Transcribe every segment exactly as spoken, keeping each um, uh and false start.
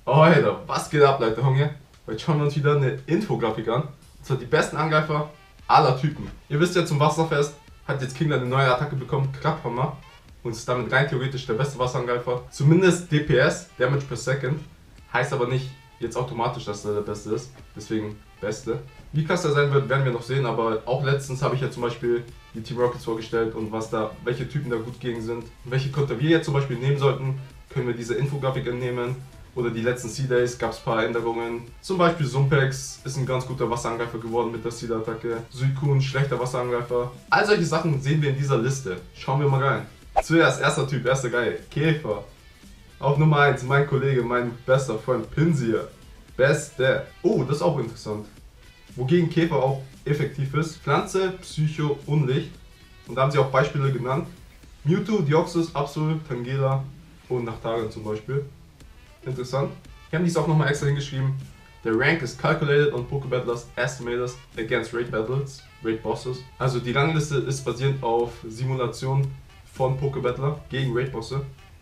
Alter, was geht ab, Leute, Hunger? Heute schauen wir uns wieder eine Infografik an. Und zwar die besten Angreifer aller Typen. Ihr wisst ja, zum Wasserfest hat jetzt King eine neue Attacke bekommen, Krabhammer. Und ist damit rein theoretisch der beste Wasserangreifer. Zumindest D P S, Damage per Second. Heißt aber nicht jetzt automatisch, dass er der beste ist. Deswegen beste. Wie krass er sein wird, werden wir noch sehen. Aber auch letztens habe ich ja zum Beispiel die Team Rockets vorgestellt und was da, welche Typen da gut gegen sind. Und welche Konter wir jetzt zum Beispiel nehmen sollten, können wir diese Infografik entnehmen. Oder die letzten Sea-Days gab es ein paar Änderungen. Zum Beispiel Sumpex ist ein ganz guter Wasserangreifer geworden mit der Sea-Attacke. Suicune, schlechter Wasserangreifer. All solche Sachen sehen wir in dieser Liste. Schauen wir mal rein. Zuerst erster Typ, erster Geil, Käfer. Auf Nummer eins, mein Kollege, mein bester Freund Pinsir. Beste. Oh, das ist auch interessant. Wogegen Käfer auch effektiv ist. Pflanze, Psycho und Licht. Und da haben sie auch Beispiele genannt. Mewtwo, Deoxys, Absol, Tangela und Nachtagan zum Beispiel. Interessant. Ich habe dies auch nochmal extra hingeschrieben. Der Rank ist calculated on Pokebattlers estimators against Raid Battles, Raid Bosses. Also die Rangliste ist basierend auf Simulation von Pokebattler gegen Raid Bosse.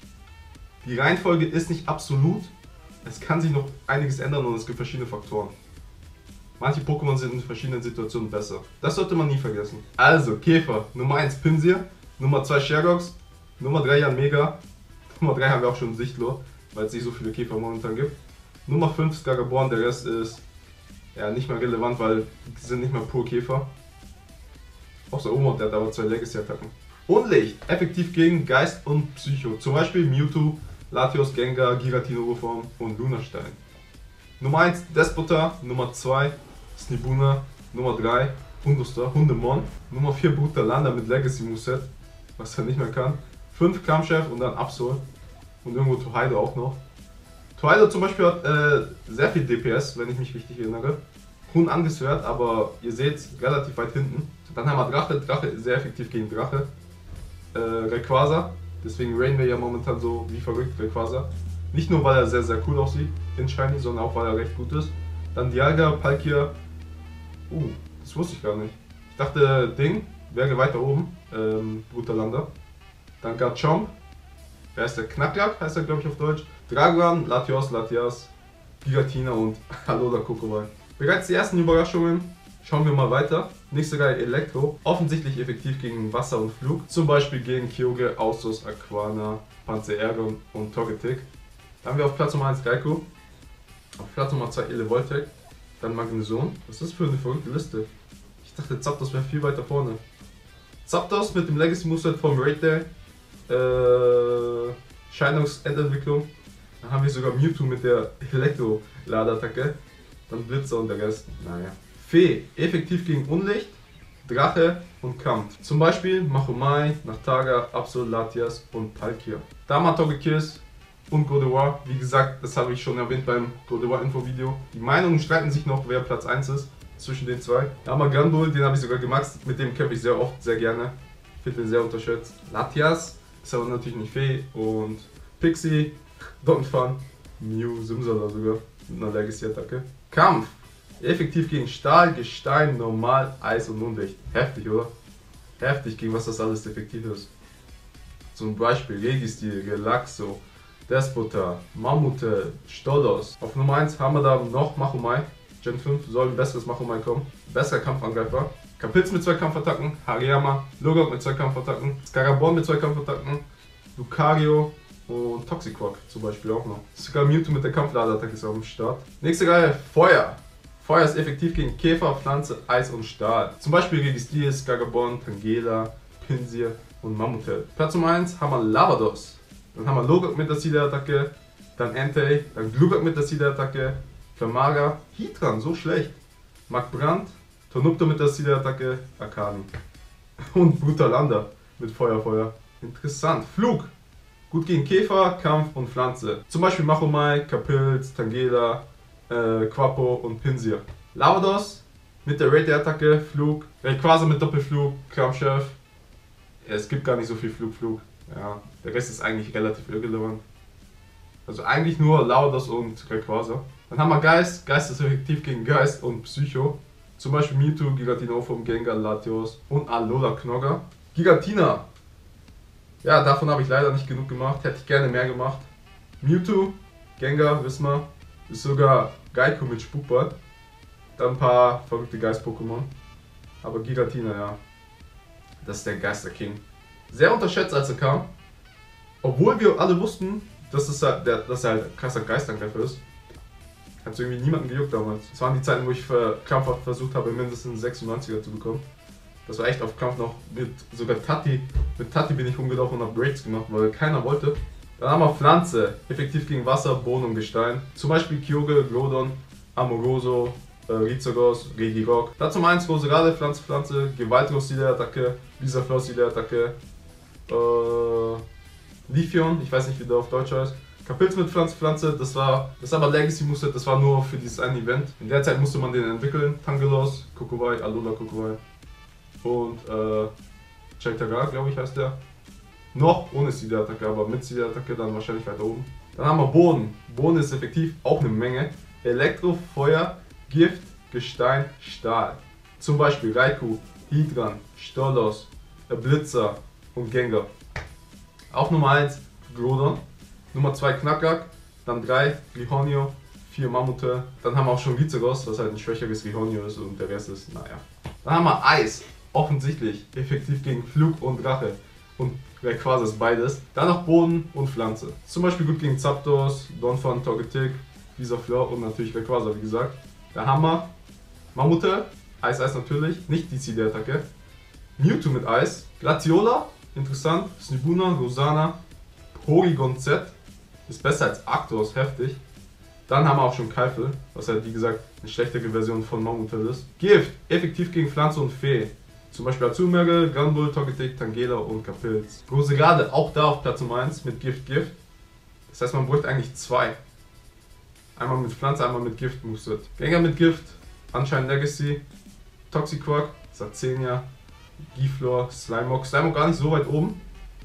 Die Reihenfolge ist nicht absolut. Es kann sich noch einiges ändern und es gibt verschiedene Faktoren. Manche Pokémon sind in verschiedenen Situationen besser. Das sollte man nie vergessen. Also Käfer, Nummer eins Pinsir, Nummer zwei Shergox, Nummer drei Yanmega, Nummer drei haben wir auch schon Sichtlo, weil es nicht so viele Käfer momentan gibt. Nummer fünf Skagaborn, der Rest ist ja nicht mehr relevant, weil die sind nicht mehr pur Käfer. Außer Omod, der hat aber zwei Legacy-Attacken. Und Licht, effektiv gegen Geist und Psycho. Zum Beispiel Mewtwo, Latios, Gengar, Giratina-Urform und Lunastein. Nummer eins Despota, Nummer zwei Snibuna, Nummer drei Hundustar, Hundemon, Nummer vier Brutalanda mit Legacy Moveset, was er nicht mehr kann. fünf Kampfchef und dann Absol. Und irgendwo Totodile auch noch. Totodile zum Beispiel hat äh, sehr viel D P S, wenn ich mich richtig erinnere. Hun angeswert, aber ihr seht relativ weit hinten. Dann haben wir Drache, Drache ist sehr effektiv gegen Drache. Äh, Rayquaza, deswegen raiden wir ja momentan so wie verrückt Rayquaza. Nicht nur weil er sehr sehr cool aussieht in Shiny, sondern auch weil er recht gut ist. Dann Dialga, Palkia. Uh, das wusste ich gar nicht. Ich dachte Ding wäre weiter oben, ähm, Brutalanda. Dann Garchomp. Wer ist der? Knacklack heißt er, glaube ich, auf Deutsch. Dragoran, Latios, Latias, Giratina und Alola Kokowai. Bereits die ersten Überraschungen. Schauen wir mal weiter. Nächste Reihe Elektro. Offensichtlich effektiv gegen Wasser und Flug. Zum Beispiel gegen Kyogre, Austos, Aquana, Panzerergon und Togetic. Dann haben wir auf Platz Nummer eins Raikou. Auf Platz Nummer zwei Elevoltec. Dann Magnezone. Was ist das für eine verrückte Liste? Ich dachte Zapdos wäre viel weiter vorne. Zapdos mit dem Legacy Moveset vom Raid Day. Äh, Scheinungsendentwicklung. Dann haben wir sogar Mewtwo mit der Elektro-Ladeattacke. Dann Blitzer und der Rest. Naja. Fee. Effektiv gegen Unlicht, Drache und Kampf. Zum Beispiel Machomai, Nachtaga, Absol, Latias und Palkia. Dama, Togekiss und Gardevoir. Wie gesagt, das habe ich schon erwähnt beim Gardevoir-Info-Video. Die Meinungen streiten sich noch, wer Platz eins ist zwischen den zwei. Dama Granbull, den habe ich sogar gemaxt. Mit dem kämpfe ich sehr oft, sehr gerne. Ich finde den sehr unterschätzt. Latias ist aber natürlich nicht Fee. Und Pixie, Donphan, Mew, Simsala sogar mit einer Legacy-Attacke. Kampf. Effektiv gegen Stahl, Gestein, Normal, Eis und Undicht. Heftig, oder? Heftig, gegen was das alles effektiv ist. Zum Beispiel Registil, Relaxo, Despota, Mammute, Stolos. Auf Nummer eins haben wir da noch Machomai. Gen fünf soll ein besseres Machomai kommen. Besserer Kampfangreifer. Kapitz mit zwei Kampfattacken, Hariyama, Logok mit zwei Kampfattacken, Skaraborn mit zwei Kampfattacken, Lucario und Toxicroak zum Beispiel auch noch. Sogar Mewtwo mit der Kampfladeattacke ist am Start. Nächste Reihe, Feuer. Feuer ist effektiv gegen Käfer, Pflanze, Eis und Stahl. Zum Beispiel gegen Steel, Skagabon, Tangela, Pinsir und Mammutel. Platz Nummer eins haben wir Lavados. Dann haben wir Logok mit der Seeder-Attacke, dann Entei, dann Glurak mit der Seeder-Attacke, Flamaga, Heatran, so schlecht. Magbrand, Tornupto mit der Seeder-Attacke, Akani. Und Brutalanda mit Feuer, Feuer. Interessant. Flug. Gut gegen Käfer, Kampf und Pflanze. Zum Beispiel Machomai, Kapilz, Tangela, Äh, Quapo und Pinsir. Lavados mit der Raid-Attacke, Flug, Rayquaza mit Doppelflug, Kampfchef. Ja, es gibt gar nicht so viel Flug, Flug. Ja, der Rest ist eigentlich relativ irrelevant. Also eigentlich nur Lavados und Rayquaza. Dann haben wir Geist. Geist ist effektiv gegen Geist und Psycho. Zum Beispiel Mewtwo, Giratina vom Gengar, Latios und Alola Knogger. Giratina. Ja, davon habe ich leider nicht genug gemacht. Hätte ich gerne mehr gemacht. Mewtwo Gengar, wissen wir. Ist sogar Geico mit Spukbart. Dann ein paar verrückte Geist-Pokémon. Aber Giratina, ja. Das ist der Geister-King. Sehr unterschätzt, als er kam. Obwohl wir alle wussten, dass, es halt, der, dass er halt ein krasser Geistangreifer ist. Hat es irgendwie niemanden gejuckt damals. Das waren die Zeiten, wo ich für krampfhaft versucht habe, mindestens sechsundneunziger zu bekommen. Das war echt auf Kampf noch mit sogar Tati. Mit Tati bin ich rumgelaufen und habe Raids gemacht, weil keiner wollte. Dann haben wir Pflanze, effektiv gegen Wasser, Boden und Gestein. Zum Beispiel Kyogre, Groudon, Amoroso, äh, Rizogos, Regirock. Dazu meins Roserade, Pflanze, Pflanze, Gewaltlos die Attacke, Visafloss die Attacke, äh, Lithion, ich weiß nicht wie der auf Deutsch heißt. Kapilz mit Pflanze, Pflanze, das war, das ist aber Legacy Moveset, das war nur für dieses eine Event. In der Zeit musste man den entwickeln. Tangelos, Kokowai, Alola Kokowai und äh, Cheltagar, glaube ich heißt der. Noch ohne Seed-Attacke, aber mit Seed-Attacke dann wahrscheinlich weiter oben. Dann haben wir Boden. Boden ist effektiv auch eine Menge. Elektro, Feuer, Gift, Gestein, Stahl. Zum Beispiel Raikou, Hydran, Stolos, Blitzer und Gengar. Auf Nummer eins Groudon. Nummer zwei Knackrak, dann drei Rihonio, vier Mammute, dann haben wir auch schon Rizogos, was halt ein schwächeres Rihonio ist und der Rest ist, naja. Dann haben wir Eis, offensichtlich, effektiv gegen Flug und Drache und Rayquaza ist beides. Dann noch Boden und Pflanze, zum Beispiel gut gegen Zapdos, Donphan, Togetic, Visaflor und natürlich Rayquaza, wie gesagt. Da haben wir Mammute, Eis, Eis natürlich, nicht die C D-Attacke, Mewtwo mit Eis, Glaciola, interessant, Snibuna, Rosana, Porygon Z, ist besser als Arctos, heftig. Dann haben wir auch schon Keifel, was halt wie gesagt eine schlechtere Version von Mammutell ist. Gift, effektiv gegen Pflanze und Fee. Zum Beispiel Azumarill, Granbull, Togetic, Tangela und Kapilz. Roserade auch da auf Platz Nummer eins mit Gift, Gift. Das heißt, man bräuchte eigentlich zwei. Einmal mit Pflanze, einmal mit Gift Moveset. Gengar mit Gift, anscheinend Legacy, Toxiquack, Sazenia, Giflor, Slimog. Slimog gar nicht so weit oben.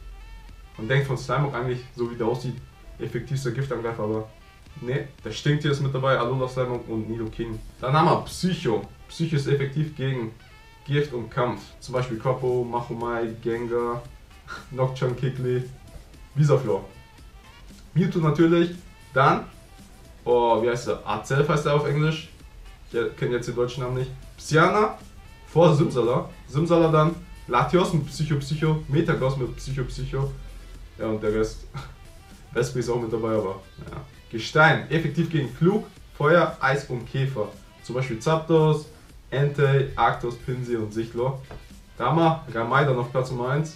Man denkt von Slimog eigentlich, so wie der aussieht, effektivster Giftangreifer, aber ne, der Stinktier ist mit dabei, Alola Slimog und Nidoking. Dann haben wir Psycho. Psycho ist effektiv gegen Gift und Kampf. Zum Beispiel Quapo, Machomai, Gengar, Nocturne, Kikli, Visaflor. Mewtwo natürlich. Dann, oh, wie heißt der? Azelf heißt er auf Englisch. Ich kenne jetzt den deutschen Namen nicht. Psyana vor Simsala. Simsala dann Latios mit Psycho Psycho, Metagross mit Psycho Psycho. Ja, und der Rest. Vespri ist auch mit dabei, aber ja. Gestein, effektiv gegen Flug, Feuer, Eis und Käfer. Zum Beispiel Zapdos, Entei, Arctos, Pinsir und Sichlor. Da haben wir Ramaidan auf Platz Nummer eins.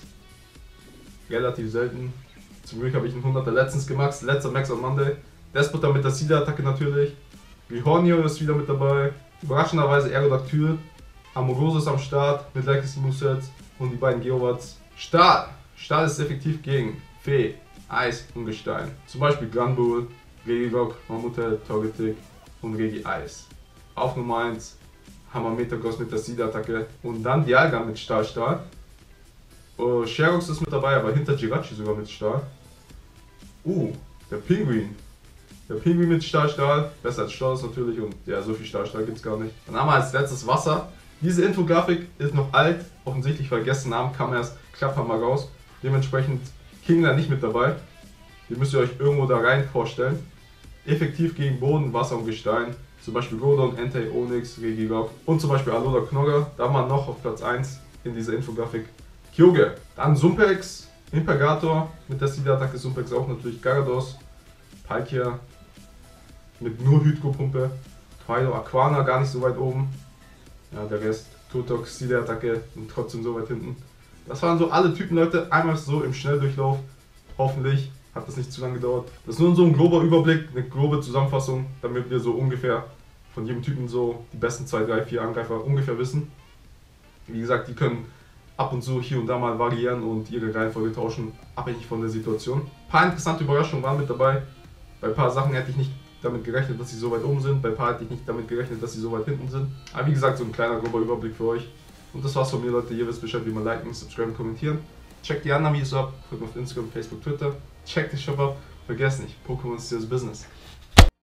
Relativ selten. Zum Glück habe ich einen hunderter letztens gemacht, letzter Max on Monday. Despota mit der Seed-Attacke natürlich. Rihonio ist wieder mit dabei. Überraschenderweise Aerodactyl. Amoroso ist am Start mit Legacy Movesets und die beiden Geowatts. Stahl. Stahl ist effektiv gegen Fee, Eis und Gestein. Zum Beispiel Granbull, Regirock, Mammutell, Togetic und Regi Eis. Auf Nummer eins haben wir Metagross mit der Seed-Attacke und dann Dialga mit Stahl, Stahl. Uh, Sherox ist mit dabei, aber hinter Jirachi sogar mit Stahl. Uh, der Pinguin. Der Pinguin mit Stahl, Stahl. Besser als Stahl natürlich und ja, so viel Stahl, Stahl gibt es gar nicht. Dann haben wir als letztes Wasser. Diese Infografik ist noch alt, offensichtlich, weil gestern Abend kam erst Klapphammer raus. Dementsprechend Kingler nicht mit dabei. Die müsst ihr euch irgendwo da rein vorstellen. Effektiv gegen Boden, Wasser und Gestein. Zum Beispiel Groudon, Entei, Onix, Regirock und zum Beispiel Alola Knogger. Da haben wir noch auf Platz eins in dieser Infografik Kyogre. Dann Sumpex, Impergator mit der Seed-Attacke, Sumpex auch natürlich, Gyarados, Palkia mit nur Hydro-Pumpe, Twilo, Aquana gar nicht so weit oben. Ja, der Rest, Turtok, Seed-Attacke und trotzdem so weit hinten. Das waren so alle Typen, Leute, einmal so im Schnelldurchlauf. Hoffentlich hat das nicht zu lange gedauert. Das ist nur so ein grober Überblick, eine grobe Zusammenfassung, damit wir so ungefähr von jedem Typen so die besten zwei, drei, vier Angreifer ungefähr wissen. Wie gesagt, die können ab und zu hier und da mal variieren und ihre Reihenfolge tauschen, abhängig von der Situation. Ein paar interessante Überraschungen waren mit dabei. Bei ein paar Sachen hätte ich nicht damit gerechnet, dass sie so weit oben sind. Bei ein paar hätte ich nicht damit gerechnet, dass sie so weit hinten sind. Aber wie gesagt, so ein kleiner grober Überblick für euch. Und das war's von mir, Leute. Ihr wisst Bescheid, wie man liken, subscriben, kommentieren. Checkt die anderen Videos ab, folgt mir auf Instagram, Facebook, Twitter. Checkt den Shop ab. Vergesst nicht, Pokémon ist das Business.